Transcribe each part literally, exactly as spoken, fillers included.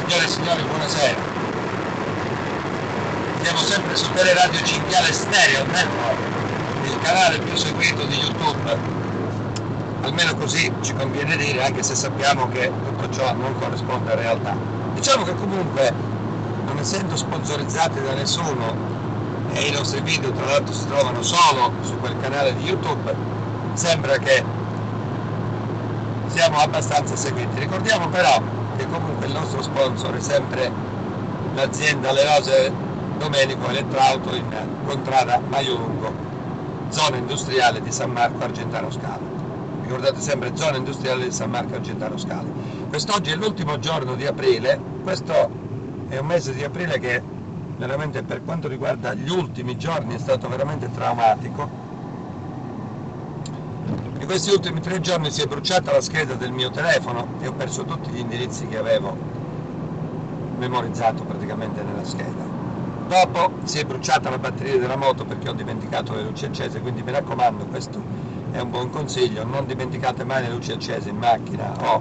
Signore e signori, buonasera. Siamo sempre su Teleradio Cinghiale Stereo Network, il canale più seguito di YouTube. Almeno così ci conviene dire, anche se sappiamo che tutto ciò non corrisponde a realtà. Diciamo che comunque, non essendo sponsorizzati da nessuno, e i nostri video tra l'altro si trovano solo su quel canale di YouTube, sembra che siamo abbastanza seguiti. Ricordiamo però che comunque il nostro sponsor è sempre l'azienda Le Rose Domenico Elettrauto in contrada Maio Lungo, zona industriale di San Marco Argentano Scala. Ricordate sempre zona industriale di San Marco Argentano Scala. Quest'oggi è l'ultimo giorno di aprile, questo è un mese di aprile che veramente per quanto riguarda gli ultimi giorni è stato veramente traumatico. In questi ultimi tre giorni si è bruciata la scheda del mio telefono e ho perso tutti gli indirizzi che avevo memorizzato praticamente nella scheda. Dopo si è bruciata la batteria della moto perché ho dimenticato le luci accese, quindi mi raccomando, questo è un buon consiglio, non dimenticate mai le luci accese in macchina o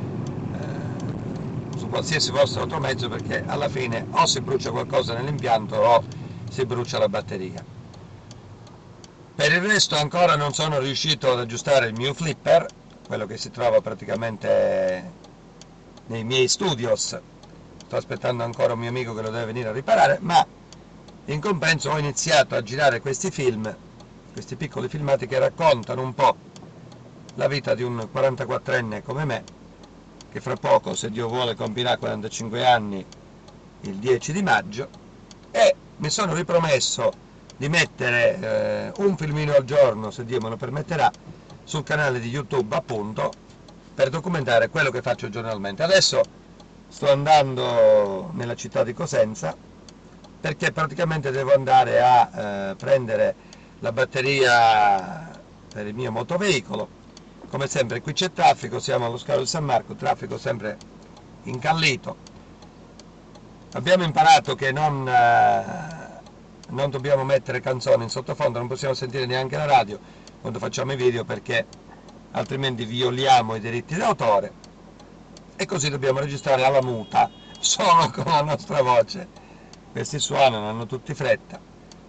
eh, su qualsiasi vostro automezzo, perché alla fine o si brucia qualcosa nell'impianto o si brucia la batteria. Per il resto ancora non sono riuscito ad aggiustare il mio flipper, quello che si trova praticamente nei miei studios. Sto aspettando ancora un mio amico che lo deve venire a riparare, ma in compenso ho iniziato a girare questi film, questi piccoli filmati che raccontano un po' la vita di un quarantaquattrenne come me, che fra poco, se Dio vuole, compirà quarantacinque anni il dieci di maggio, e mi sono ripromesso di mettere eh, un filmino al giorno, se Dio me lo permetterà, sul canale di YouTube, appunto, per documentare quello che faccio giornalmente. Adesso sto andando nella città di Cosenza perché praticamente devo andare a eh, prendere la batteria per il mio motoveicolo. Come sempre qui c'è traffico, siamo allo scalo di San Marco, traffico sempre incallito. Abbiamo imparato che non... Eh, non dobbiamo mettere canzoni in sottofondo, non possiamo sentire neanche la radio quando facciamo i video, perché altrimenti violiamo i diritti d'autore, e così dobbiamo registrare alla muta, solo con la nostra voce. Questi suonano, hanno tutti fretta.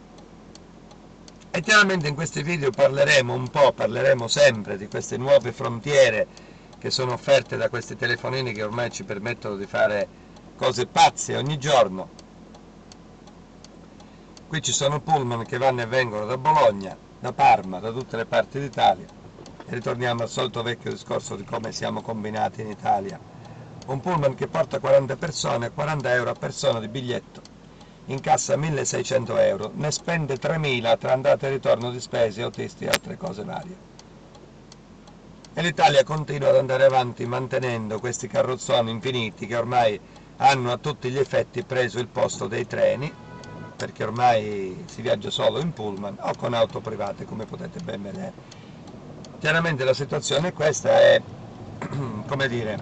E chiaramente in questi video parleremo un po', parleremo sempre di queste nuove frontiere che sono offerte da questi telefonini che ormai ci permettono di fare cose pazze ogni giorno. Qui ci sono pullman che vanno e vengono da Bologna, da Parma, da tutte le parti d'Italia, e ritorniamo al solito vecchio discorso di come siamo combinati in Italia. Un pullman che porta quaranta persone, quaranta euro a persona di biglietto, incassa milleseicento euro, ne spende tremila tra andata e ritorno di spese, autisti e altre cose varie. E l'Italia continua ad andare avanti mantenendo questi carrozzoni infiniti che ormai hanno a tutti gli effetti preso il posto dei treni, perché ormai si viaggia solo in pullman o con auto private, come potete ben vedere. Chiaramente la situazione è questa, è come dire,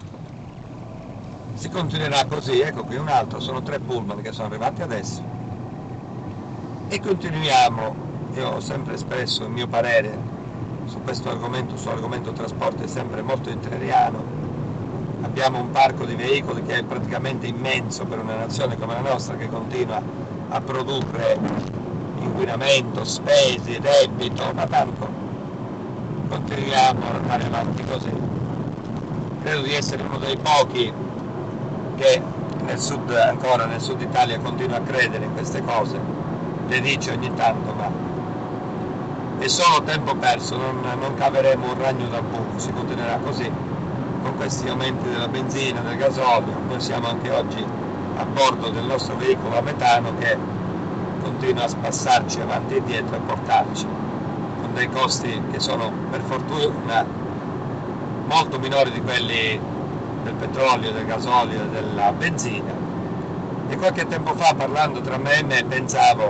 si continuerà così. Ecco qui un altro, sono tre pullman che sono arrivati adesso e continuiamo. Io ho sempre espresso il mio parere su questo argomento, su argomento trasporto, è sempre molto hitleriano. Abbiamo un parco di veicoli che è praticamente immenso per una nazione come la nostra, che continua a produrre inquinamento, spese, debito, ma tanto continuiamo ad andare avanti così. Credo di essere uno dei pochi che nel sud, ancora nel sud Italia, continua a credere in queste cose, le dice ogni tanto, ma è solo tempo perso, non, non caveremo un ragno dal buco, si continuerà così con questi aumenti della benzina, del gasolio. Noi siamo anche oggi a bordo del nostro veicolo a metano che continua a spassarci avanti e dietro e portarci con dei costi che sono per fortuna molto minori di quelli del petrolio, del gasolio e della benzina. E qualche tempo fa, parlando tra me e me, pensavo,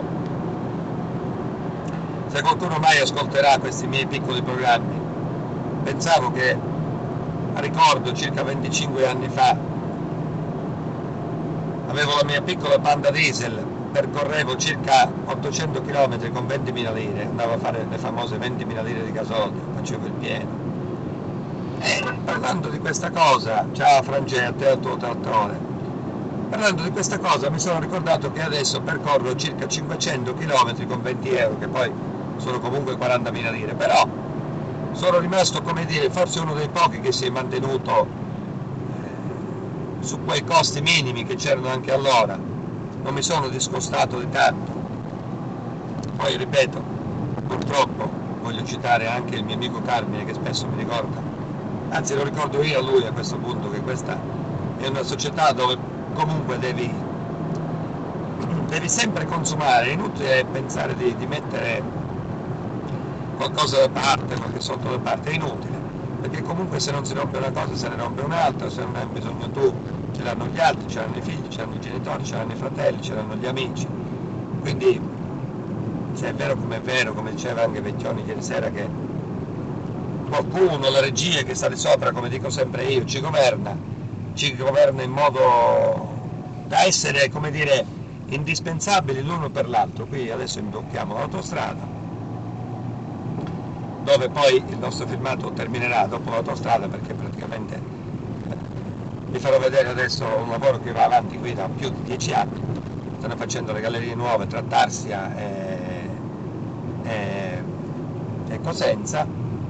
se qualcuno mai ascolterà questi miei piccoli programmi, pensavo che, ricordo circa venticinque anni fa, avevo la mia piccola Panda diesel, percorrevo circa ottocento chilometri con ventimila lire, andavo a fare le famose ventimila lire di gasolio, facevo il pieno. E parlando di questa cosa, ciao Francesco, a te al tuo trattore, Parlando di questa cosa mi sono ricordato che adesso percorro circa cinquecento chilometri con venti euro, che poi sono comunque quarantamila lire, però sono rimasto, come dire, forse uno dei pochi che si è mantenuto eh, su quei costi minimi che c'erano anche allora, non mi sono discostato di tanto. Poi ripeto, purtroppo voglio citare anche il mio amico Carmine, che spesso mi ricorda, anzi lo ricordo io a lui a questo punto, che questa è una società dove comunque devi, devi sempre consumare, è inutile pensare di, di mettere qualcosa da parte, qualche soldo da parte, è inutile, perché comunque se non si rompe una cosa se ne rompe un'altra, se non hai bisogno tu ce l'hanno gli altri, ce l'hanno i figli, ce l'hanno i genitori, ce l'hanno i fratelli, ce l'hanno gli amici, quindi se è vero come è vero, come diceva anche Vecchioni ieri sera, che qualcuno, la regia che sta di sopra, come dico sempre io, ci governa, ci governa in modo da essere, come dire, indispensabili l'uno per l'altro. Qui adesso imbocchiamo l'autostrada, dove poi il nostro filmato terminerà dopo l'autostrada, perché praticamente eh, vi farò vedere adesso un lavoro che va avanti qui da più di dieci anni, stanno facendo le gallerie nuove tra Tarsia e, e, e Cosenza,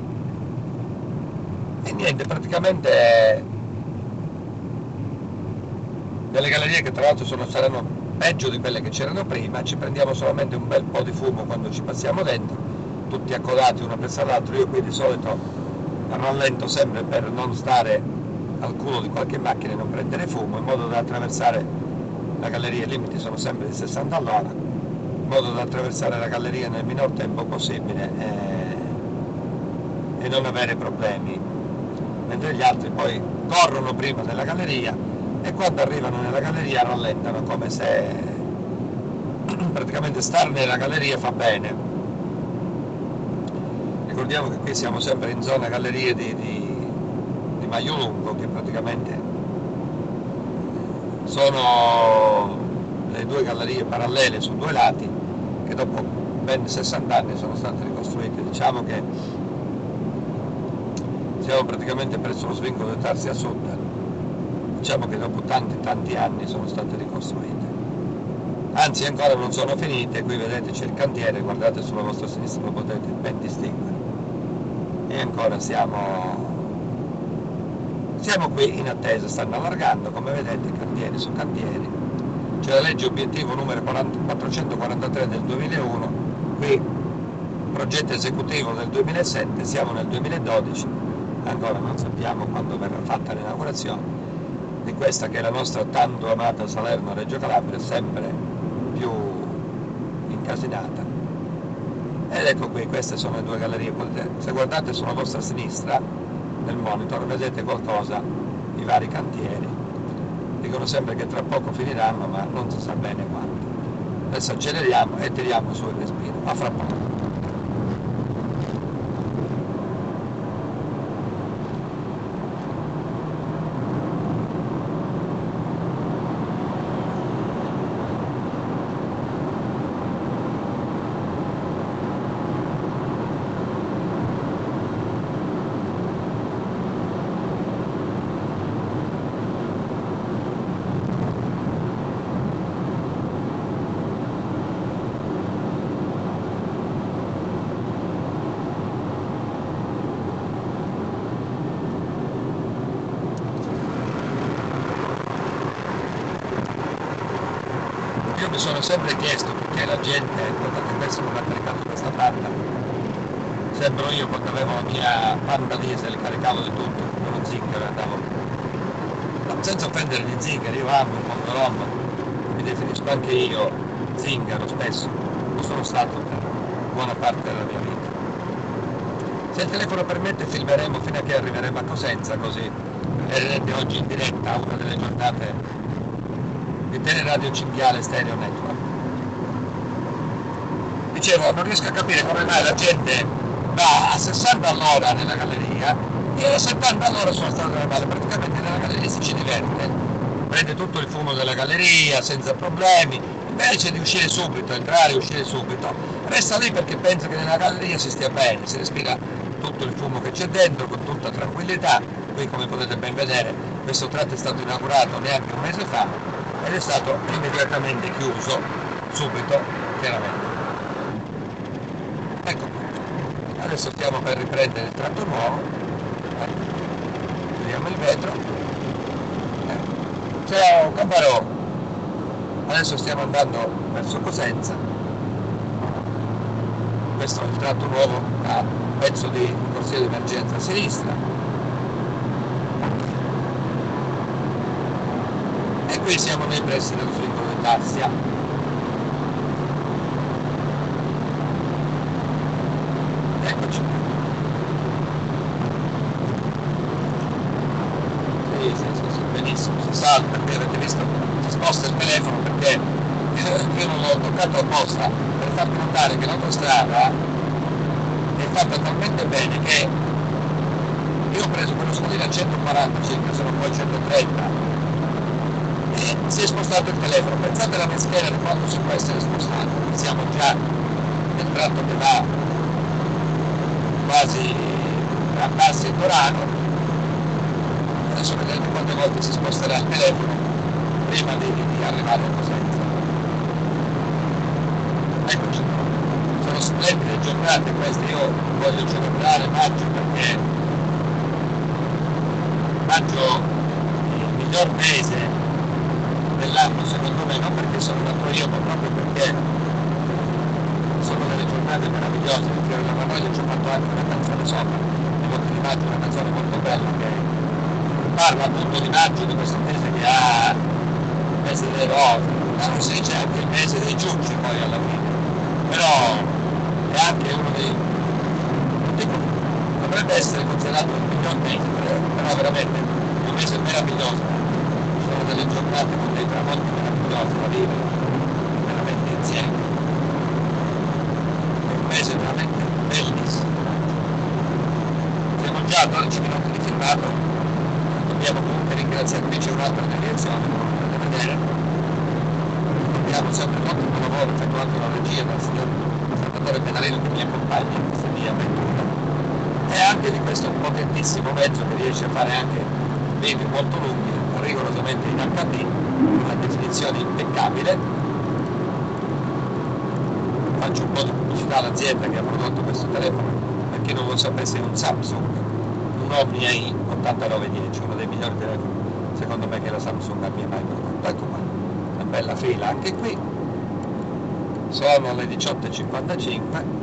e niente, praticamente delle gallerie che tra l'altro sono, saranno peggio di quelle che c'erano prima, ci prendiamo solamente un bel po' di fumo quando ci passiamo dentro, tutti accodati uno penso all'altro. Io qui di solito rallento sempre per non stare al culo di qualche macchina e non prendere fumo, in modo da attraversare la galleria, i limiti sono sempre di sessanta all'ora, in modo da attraversare la galleria nel minor tempo possibile e, e non avere problemi, mentre gli altri poi corrono prima nella galleria e quando arrivano nella galleria rallentano, come se praticamente stare nella galleria fa bene. Ricordiamo che qui siamo sempre in zona gallerie di, di, di Maiolungo, che praticamente sono le due gallerie parallele su due lati, che dopo ben sessanta anni sono state ricostruite. Diciamo che siamo praticamente presso lo svincolo di Tarsia Sud, diciamo che dopo tanti tanti anni sono state ricostruite, anzi ancora non sono finite. Qui vedete c'è il cantiere, guardate sulla vostra sinistra, lo potete ben distinguere, e ancora siamo siamo qui in attesa, stanno allargando, come vedete, cantieri su cantieri. C'è la legge obiettivo numero quattrocentoquarantatré del duemilauno, qui progetto esecutivo del duemilasette, siamo nel duemiladodici, ancora non sappiamo quando verrà fatta l'inaugurazione di questa che è la nostra tanto amata Salerno-Reggio Calabria, sempre più incasinata. Ed ecco qui, queste sono le due gallerie, se guardate sulla vostra sinistra nel monitor vedete qualcosa, i vari cantieri, dicono sempre che tra poco finiranno, ma non si sa bene quando. Adesso acceleriamo e tiriamo su il respiro, a fra poco. Io mi sono sempre chiesto perché la gente, guardate adesso non ha caricato questa banda, sembro io quando avevo la mia banda diesel, caricavo di tutto, con uno zingaro andavo, no, senza offendere gli zingari, io amo il motorhome, mi definisco anche io zingaro spesso, lo sono stato per buona parte della mia vita. Se il telefono permette filmeremo fino a che arriveremo a Cosenza, così vedrete oggi in diretta una delle giornate di Teleradio Cinghiale Stereo Network. Dicevo, non riesco a capire come mai la gente va a sessanta all'ora nella galleria e a settanta all'ora sulla strada normale, praticamente nella galleria si ci diverte, prende tutto il fumo della galleria senza problemi, invece di uscire subito, entrare e uscire subito, resta lì perché pensa che nella galleria si stia bene, si respira tutto il fumo che c'è dentro con tutta tranquillità. Qui, come potete ben vedere, questo tratto è stato inaugurato neanche un mese fa ed è stato immediatamente chiuso, subito, chiaramente. Ecco qua. Adesso stiamo per riprendere il tratto nuovo, vediamo il vetro. Eh. Ciao Caparò, adesso stiamo andando verso Cosenza. Questo è il tratto nuovo a pezzo di corsia di emergenza a sinistra, e qui siamo nei pressi dello svincolo di Tassia. Eccoci qui. Sì, sì, sì, sì, benissimo, si salta, qui avete visto, si sposta il telefono perché io non l'ho toccato apposta per farvi notare che l'autostrada è fatta talmente bene che io ho preso quello scalino a centoquaranta circa, sono poi centotrenta, e si è spostato il telefono. Pensate alla meschera di quanto si può essere spostato. Siamo già nel tratto che va quasi a Bassi e Torano. Adesso vedete quante volte si sposterà il telefono prima di, di arrivare a Cosenza. Eccoci qua. Sono splendide giornate queste, io voglio celebrare maggio perché maggio è il miglior mese dell'anno secondo me, non perché sono nato io, ma proprio perché sono delle giornate meravigliose. Il Fiore della Magnolia ci ho fatto anche una canzone sopra, i Monti di Maggio, una canzone molto bella che parla appunto di maggio, di questo mese che ha il mese delle rose, ma non si dice anche il mese dei giudici poi alla fine, però è anche uno dei, non dico, dovrebbe essere considerato il miglior mese, però veramente è un mese meraviglioso, sono delle giornate con dei tramonti meravigliosi da vivere veramente insieme, è un mese veramente bellissimo. Siamo già a dodici minuti di filmato, dobbiamo comunque ringraziare, qui c'è un'altra deviazione, come potete vedere, abbiamo sempre un ottimo lavoro effettuato dalla regia dal signor Salvatore Penarello che mi accompagna in questa mia avventura, e anche di questo potentissimo mezzo che riesce a fare anche video molto lunghi, rigorosamente in acca di, una definizione impeccabile. Faccio un po' di pubblicità all'azienda che ha prodotto questo telefono, per chi non lo sapesse, è un Samsung, un Omnia i ottantanove dieci, uno dei migliori telefoni secondo me che la Samsung abbia mai prodotto. Ecco qua, una bella fila anche qui, sono le diciotto e cinquantacinque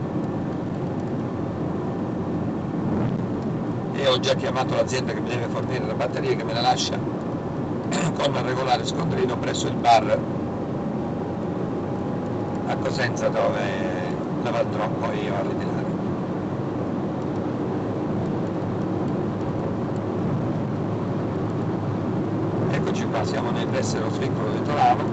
e ho già chiamato l'azienda che mi deve fornire la batteria, che me la lascia con un regolare scontrino presso il bar a Cosenza, dove la andrò poi io a ritirare. Eccoci qua, siamo nei pressi dello svincolo di Torano.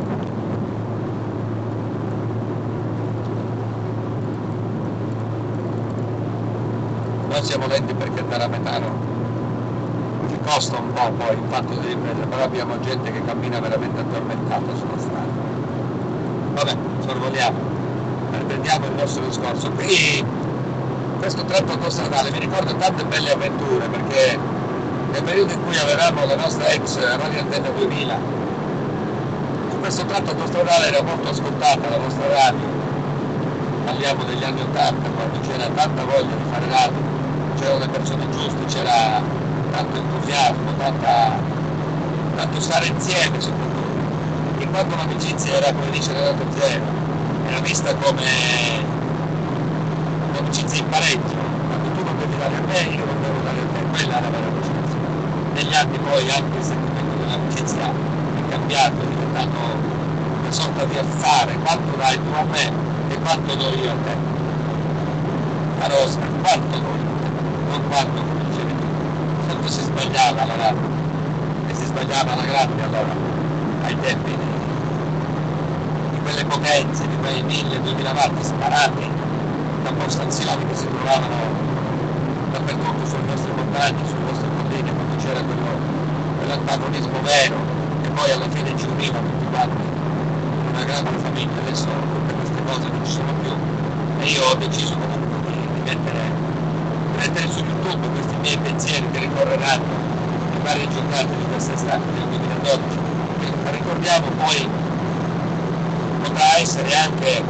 Noi siamo lenti perché andare a Metano ci costa un po' poi il fatto di ripresa, però abbiamo gente che cammina veramente addormentata sulla strada. Vabbè, sorvoliamo, riprendiamo il nostro discorso. Qui questo tratto autostradale mi ricorda tante belle avventure, perché nel periodo in cui avevamo la nostra ex Radio Antenna duemila, su questo tratto autostradale era molto ascoltata la nostra radio. Parliamo degli anni ottanta, quando c'era tanta voglia di fare radio, c'erano le persone giuste, c'era tanto entusiasmo, tanta, tanto stare insieme soprattutto, e quando l'amicizia era, come dice Renato Zero, era vista come un'amicizia in pareggio, quando tu non devi dare a me, io non devo dare a te, quella era la vera amicizia. Negli anni poi anche il sentimento dell'amicizia è cambiato, è diventato una sorta di affare, quanto dai tu a me e quanto do io a te. Caro Oscar, quanto do io a te, non quanto, come dicevi tu. Quanto si sbagliava alla radio, e si sbagliava alla grande allora, ai tempi di, di quelle potenze, di quei mille duemila watt sparati da postazioni che si trovavano dappertutto sulle nostre montagne, sulle nostre colline, quando c'era quello, quell'antagonismo vero, e poi alla fine ci univa tutti quanti in una grande famiglia. Adesso tutte queste cose non ci sono più, e io ho deciso comunque di, di mettere, di mettere su YouTube questi miei pensieri che ricorreranno le varie giornate di quest'estate del duemiladodici, ricordiamo poi potrà essere anche,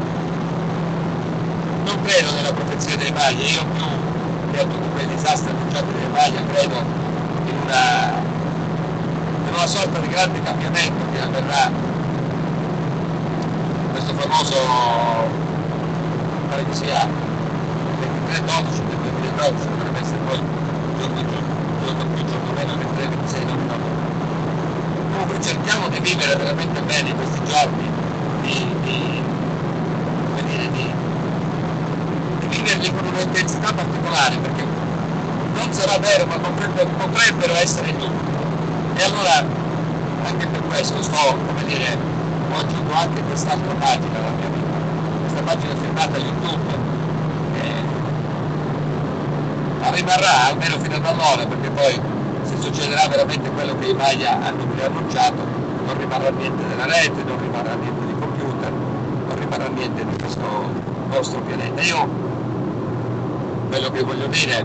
non credo nella profezia delle maglie, io più che a tutti quei disastri annunciati delle maglie credo in una, in una sorta di grande cambiamento che avverrà, questo famoso, pare che sia ventitré dodici del duemiladodici, dovrebbe essere poi giorno, giorno più, giorno meno, ventitré ventisei, non ricordo. Comunque cerchiamo di vivere veramente bene questi giorni, di, di, come dire, di, di viverli con un'intensità particolare, perché non sarà vero, ma potrebbero, potrebbero essere tutti. E allora anche per questo sto, come dire, ho aggiunto anche quest'altra pagina alla mia vita, questa pagina firmata YouTube, che rimarrà almeno fino ad allora, perché poi se succederà veramente quello che i Maya hanno annunciato, non rimarrà niente della rete, non rimarrà niente di computer, non rimarrà niente di questo nostro pianeta. Io quello che voglio dire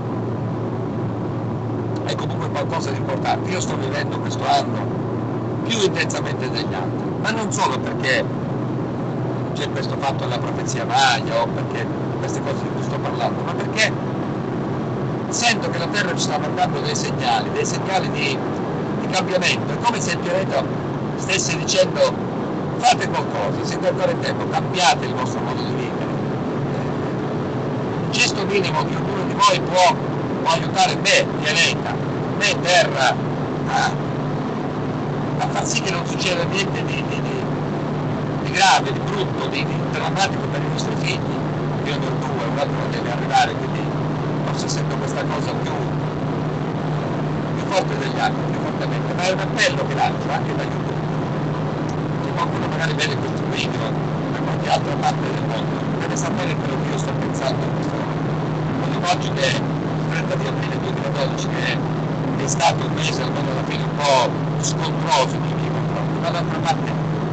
è comunque qualcosa di importante. Io sto vivendo questo anno più intensamente degli altri, ma non solo perché c'è questo fatto della profezia Maya o perché queste cose di cui sto parlando, ma perché sento che la Terra ci sta mandando dei segnali, dei segnali di, di cambiamento. È come se il pianeta stesse dicendo: fate qualcosa, siete ancora in tempo, cambiate il vostro modo di vivere. Il gesto minimo che ognuno di voi può, può aiutare me, pianeta, me, Terra, a, a far sì che non succeda niente di, di, di, di grave, di brutto, di, di drammatico per i nostri figli. Io ne ho due, un altro deve arrivare, quindi forse sento questa cosa più, più forte degli altri, più fortemente, ma è un appello che lancio anche da YouTube. Se qualcuno magari vede questo video da qualche altra parte del mondo, deve sapere quello che io sto pensando in questo momento. Oggi che è il trenta di aprile duemiladodici, che è, è stato un mese almeno alla fine un po' scontroso nei miei confronti, ma d'altra parte,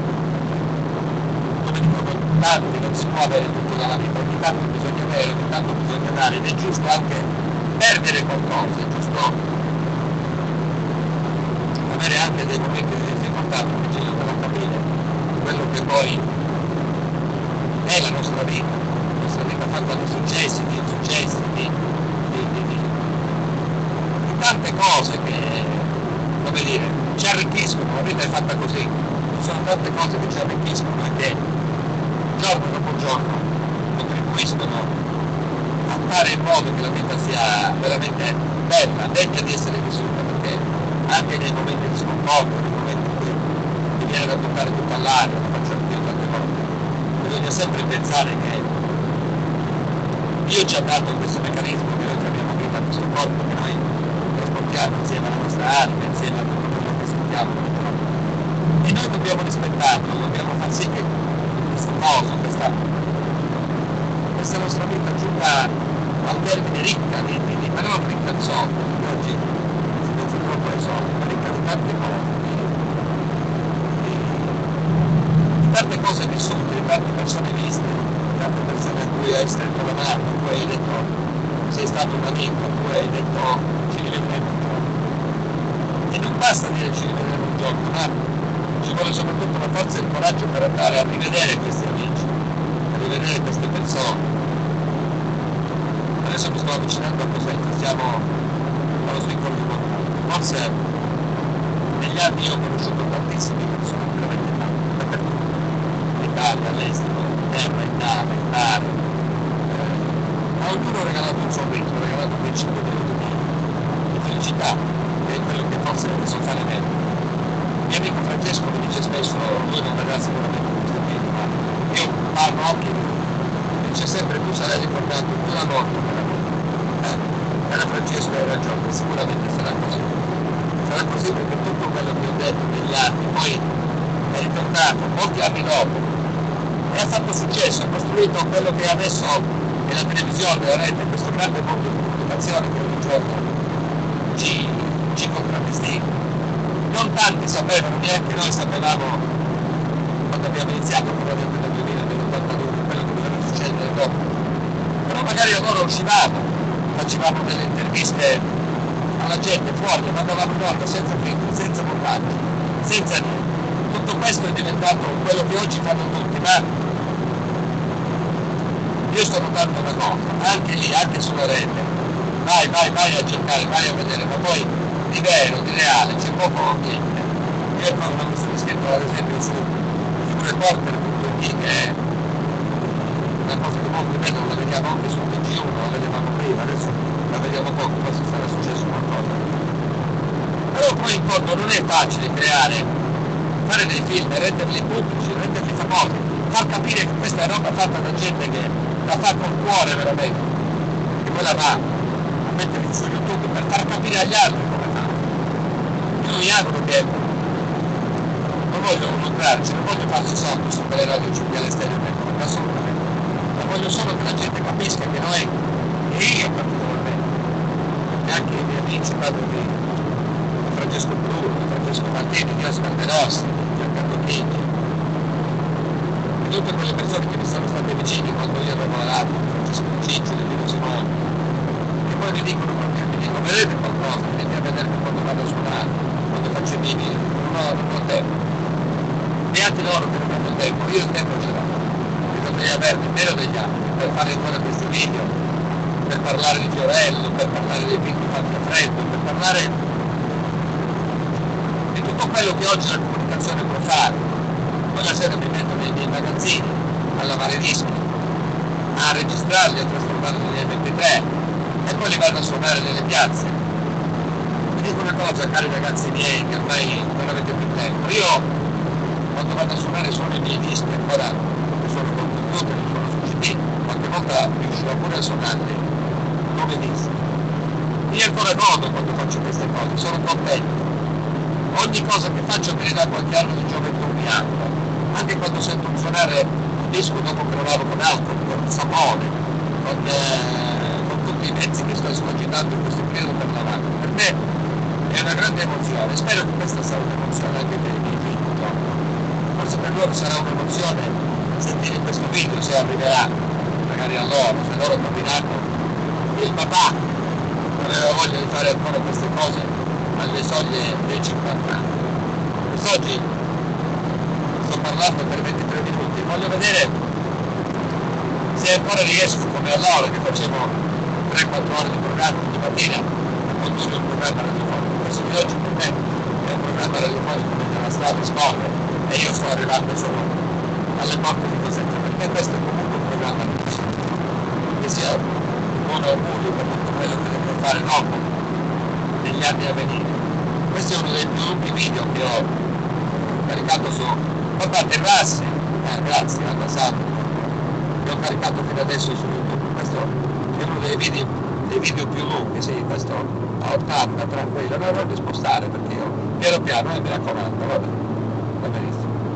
come dicono tanti, non si può avere tutto dalla vita, ogni tanto bisogna avere, ogni tanto bisogna dare, ed è giusto anche perdere qualcosa, è giusto avere anche dei momenti di difficoltà, come dice io della famiglia, quello che poi è la nostra vita, la nostra vita fatta di successi, di insuccessi, di, di, di, di, di tante cose che, come dire, ci arricchiscono, la vita è fatta così, ci sono tante cose che ci arricchiscono e che giorno dopo giorno contribuiscono a fare in modo che la vita sia veramente bella, degna di essere vissuta, perché anche nei momenti di sconforto, nei momenti in cui mi viene da buttare tutto all'aria, lo faccio anch'io tante volte, bisogna sempre pensare che Dio ci ha dato questo meccanismo, che noi chiamiamo vita, questo corpo che noi trasportiamo insieme alla nostra anima, insieme a tutto quello che sentiamo nel giorno. E noi dobbiamo rispettarlo, dobbiamo far sì che questa cosa, questa, questa nostra vita giunga a un termine ricca, di, di, di, ma non ricca di soldi, perché oggi si pensa troppo ai soldi, ma ricca di tante cose, di, di, di tante cose vissute, di tante persone viste, di tante persone a cui hai stretto la mano, a cui hai detto sei stato un amico, a cui hai detto ci rivedremo un giorno. E non basta dire ci rivedremo un giorno, ma ci vuole soprattutto la forza e il coraggio per andare a rivedere questi amici, a rivedere queste persone. Adesso mi sto avvicinando a Cosenza, siamo allo svincolo di Montalto. Forse negli anni io ho conosciuto tantissime persone, veramente tante, dappertutto, in Italia, all'estero, in terra, in nave, in mare. Eh, a ognuno ho regalato un sorriso, ho regalato quei cinque minuti di, di felicità, che è quello che forse ne so fare meglio. Il mio amico Francesco mi dice spesso, lui non verrà sicuramente in questo video, ma io parlo occhi e mi dice sempre: tu sarai ricordato più la morte che la vita. Eh, cara Francesco, hai ragione, sicuramente sarà così. Sarà così perché tutto quello che ho detto negli anni poi è ritornato molti anni dopo e ha fatto successo, ha costruito quello che adesso è la televisione, la rete, questo grande mondo di comunicazione che ogni giorno ci, ci contraddistingue. Non tanti sapevano, neanche noi sapevamo quando abbiamo iniziato con la rete del duemila, nell'ottantadue, quello che doveva succedere dopo. Però magari allora uscivamo, facevamo delle interviste alla gente fuori, le mandavamo in onda senza filtri, senza montaggio, senza niente. tutto questo è diventato quello che oggi fanno tutti, ma io sto notando una cosa, anche lì, anche sulla rete, vai, vai, vai a cercare, vai a vedere, ma poi di vero, di reale, c'è poco o niente. Io quando mi sono iscritto ad esempio su, su reporter punto it, che è una cosa che molti vedono, la vediamo anche su T G uno, la vedevamo prima, adesso la vediamo poco, forse sarà successo qualcosa. Però poi in fondo non è facile creare, fare dei film, renderli pubblici, renderli famosi, far capire che questa è roba fatta da gente che la fa col cuore veramente, che poi la va a mettere su YouTube per far capire agli altri come fa. Io mi auguro che non voglio lucrarci, non voglio farci soldi su quelle radio cinghiale stereo, assolutamente, ma voglio solo che la gente capisca che noi, e io particolarmente, e anche i miei amici, padre di Francesco Bruno, Francesco Martini, di Oscar De Rossi, Giancarlo Chigi, e tutte quelle persone che mi sono state vicine quando io ero a radio, Francesco Cicci, Lino Simone, che poi mi dicono proprio, mi dicono vedete qualcosa, venite a vedere quando vado a suonare, quando faccio i miei video, non ho, non ho tempo. Beati loro che non hanno tempo, io il tempo ce l'ho, e dovrei avere nemmeno degli anni per fare ancora questi video, per parlare di Fiorello, per parlare dei film fatti a freddo, per parlare di tutto quello che oggi la comunicazione può fare. Poi la sera mi metto nei miei magazzini a lavare dischi, a registrarli, a trasformarli negli M P tre e poi li vado a suonare nelle piazze. Vi dico una cosa, cari ragazzi miei, che ormai non avete più tempo, io quando vado a suonare suono i miei dischi, ancora sono col computer, sono su C D, qualche volta riuscivo pure a suonarli come dischi. Io ancora godo quando faccio queste cose, sono contento. Ogni cosa che faccio mi ridà qualche anno di gioventù mi auguro. Anche quando sento suonare un disco dopo che lo lavo con alcol, con il sapone, con, eh, con tutti i mezzi che sto escogitando in questo periodo per lavarlo. Per me è una grande emozione, spero che questa sarà un'emozione anche per i miei figli. Forse per loro sarà un'emozione sentire questo video, se arriverà magari a loro, se loro capiranno che il papà aveva voglia di fare ancora queste cose alle soglie dei cinquanta anni. Quest'oggi sto parlando per ventitré minuti, voglio vedere se ancora riesco come allora che facevo tre quattro ore di programma di mattina a condurre un programma radiofonico. Questo di oggi per me è un programma radiofonico che la strada scorre e io sto arrivando solo alle porte di Cosenza, perché questo è comunque un programma che sia un buon augurio per tutto quello che devo fare dopo, negli anni a venire. Questo è uno dei più lunghi video che ho caricato su Papà Terrassi, eh, grazie a Cassato, che ho caricato fino adesso su YouTube. Questo è uno dei video, dei video più lunghi, sì, questo a ottanta, tranquillo, non voglio spostare perché io piano piano, eh, mi raccomando, vabbè, va benissimo.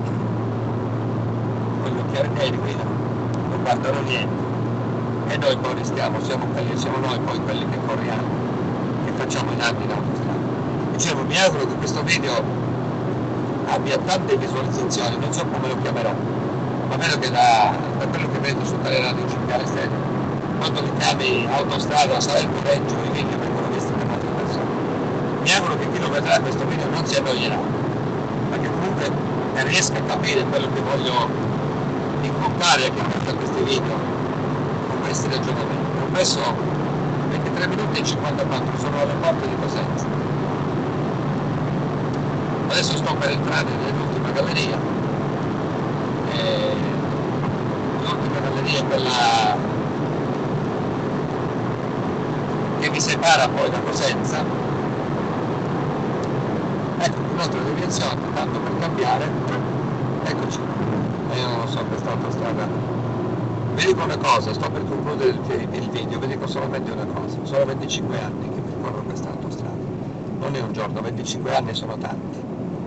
Con gli occhiali neri guida, non guardano niente. E noi poi rischiamo, siamo, quelli, siamo noi poi quelli che corriamo, che facciamo in anni in autostrada. Dicevo, mi auguro che questo video abbia tante visualizzazioni, non so come lo chiamerò, ma vedo che da, da quello che vedo su tale radio cinghiale stereo, quando li chiami autostrada, Salerno Reggio, i video vengono visti da molte persone. Mi auguro che chi lo vedrà questo video non si annoierà, ma che comunque riesca a capire quello che voglio incontare anche a questi video, con questi ragionamenti. Ho messo ventitré minuti e cinquantaquattro, sono alle porte di Cosenza. Adesso sto per entrare nell'ultima galleria, e l'ultima galleria è quella che mi separa poi da Cosenza. Ecco, un'altra deviazione, tanto per cambiare, eccoci, e io non lo so, questa autostrada. Vi dico una cosa, sto per concludere il, il video, vi dico solamente una cosa, sono venticinque anni che percorro questa autostrada, non è un giorno, venticinque anni sono tanti.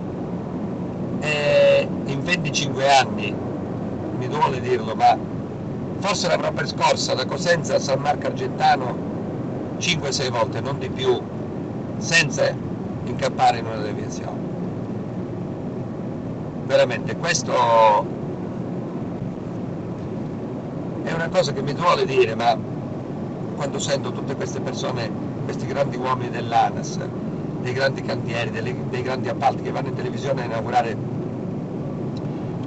E in venticinque anni, mi duole dirlo, ma forse l'avrò percorsa da Cosenza a San Marco Argentano cinque sei volte, non di più, senza incappare in una deviazione. Veramente, questo è una cosa che mi duole dire, ma quando sento tutte queste persone, questi grandi uomini dell'ANAS, dei grandi cantieri, dei, dei grandi appalti che vanno in televisione a inaugurare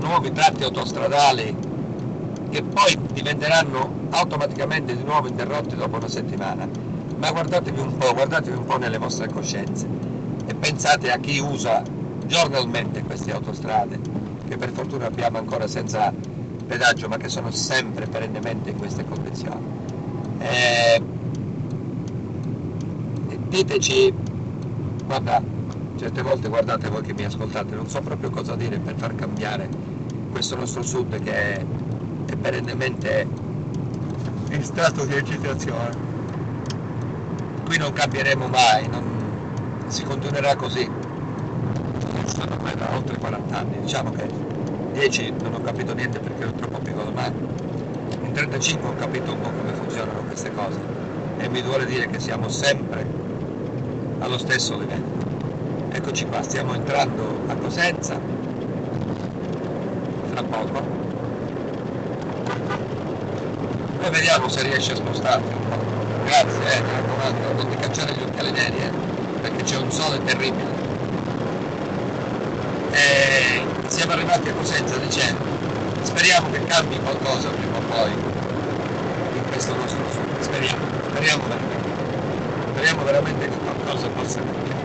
nuovi tratti autostradali che poi diventeranno automaticamente di nuovo interrotti dopo una settimana. Ma guardatevi un po', guardatevi un po' nelle vostre coscienze e pensate a chi usa giornalmente queste autostrade, che per fortuna abbiamo ancora senza pedaggio, ma che sono sempre perennemente in queste condizioni. E diteci, guarda, certe volte guardate voi che mi ascoltate, non so proprio cosa dire per far cambiare questo nostro sud che è, è perennemente in stato di agitazione. Qui non cambieremo mai, non, si continuerà così. Sono ormai da oltre quaranta anni, diciamo che dieci non ho capito niente perché ero troppo piccolo, ma in trentacinque ho capito un po' come funzionano queste cose e mi duole dire che siamo sempre allo stesso livello. Eccoci qua, stiamo entrando a Cosenza fra poco e vediamo se riesce a spostarti un po'. Grazie, eh, mi raccomando, non ti cacciare gli occhiali neri, eh, perché c'è un sole terribile. E siamo arrivati a Cosenza, dicendo, speriamo che cambi qualcosa prima o poi in questo nostro sud, speriamo, speriamo veramente, speriamo veramente che qualcosa possa cambiare.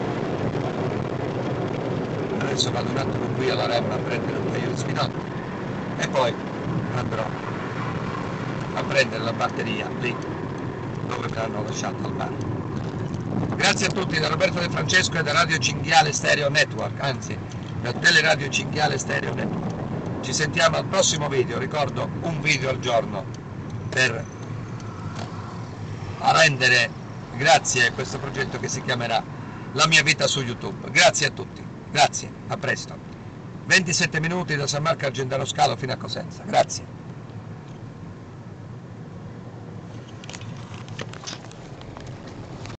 Adesso vado un attimo qui alla Rema a prendere un paio di spinotti e poi andrò a prendere la batteria lì dove me l'hanno lasciata al mare. Grazie a tutti da Roberto De Francesco e da Radio Cinghiale Stereo Network, anzi da Teleradio Cinghiale Stereo Network. Ci sentiamo al prossimo video, ricordo un video al giorno per rendere grazie a questo progetto che si chiamerà La mia vita su YouTube. Grazie a tutti, grazie, a presto. ventisette minuti da San Marco Argentano Scalo fino a Cosenza, grazie.